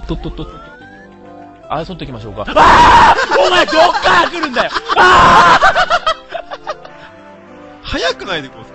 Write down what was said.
っとっとっとっと。あ、取ってきましょうか。ああお前どっから来るんだよ。ああ早くないでこう